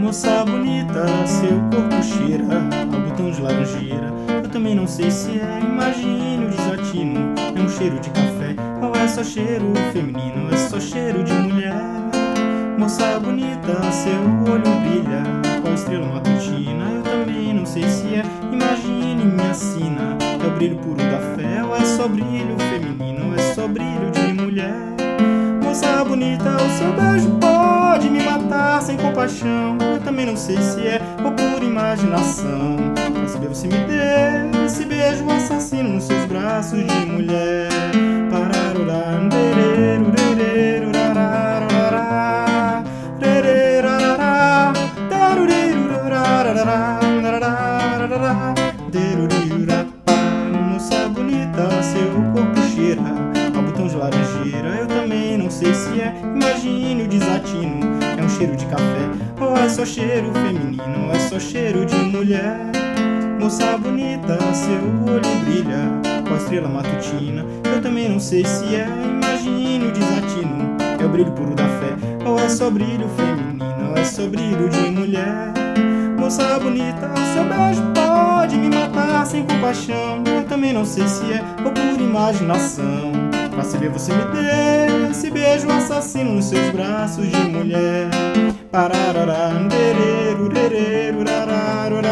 Moça bonita, seu corpo cheira ao botão de laranjeira. Eu também não sei se é, imagine o desatino. É um cheiro de café, ou é só cheiro feminino, é só cheiro de mulher. Moça bonita, seu olho brilha com a estrela matutina. Eu também não sei se é, imagine minha sina. É o brilho puro da fé, ou é só brilho feminino, é só brilho de mulher. Moça bonita, o seu beijo pode me matar sem compaixão. Eu também não sei se é ou por imaginação. Pra saber você me dê esse beijo assassino nos seus braços de mulher. Pararurá, dereru, dereru, rarararará, rererarará, daruririrararará, rarararará, derurirapá. Moça bonita, seu corpo cheira ao botão de laranjeira. Eu também não sei se é, imagine o desatino. É um cheiro de café, ou é só cheiro feminino, é só cheiro de mulher. Moça bonita, seu olho brilha com a estrela matutina. Eu também não sei se é, imagine o desatino. É o brilho puro da fé, ou é só brilho feminino, é só brilho de mulher. Moça bonita, o seu beijo pode me matar sem compaixão. Eu também não sei se é ou por imaginação. Pra se ver você me dê esse beijo assassino nos seus braços de mulher. Pararará, dereru, dereru,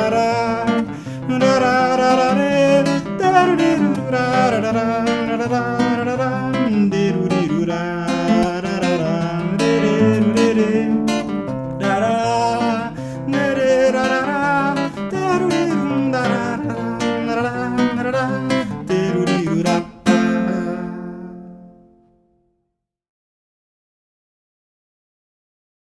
rarararará, rararararê, daruriru, rarararará.